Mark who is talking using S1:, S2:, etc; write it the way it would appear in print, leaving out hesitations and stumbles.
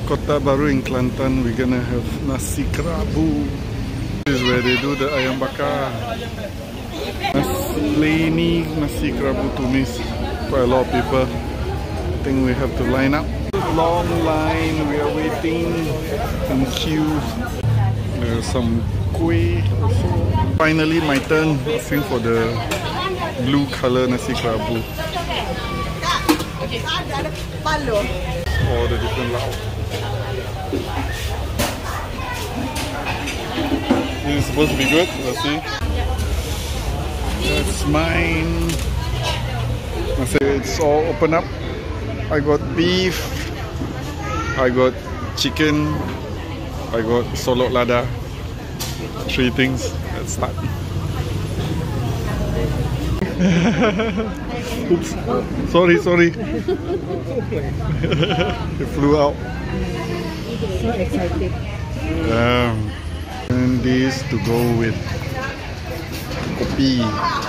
S1: Kota Baru in Kelantan, we're gonna have nasi kerabu. This is where they do the ayam bakar. Plainy nasi kerabu tumis. Quite a lot of people. I think we have to line up. Long line, we are waiting in queue. There's some kuih also. Finally my turn, asking for the blue color nasi kerabu. All the different lauk. This is supposed to be good, let's see. That's mine. It's all open up. I got beef, I got chicken, I got solok lada. 3 things. Let's start. Oops. Sorry. It flew out.
S2: So excited.
S1: And this to go with kopi.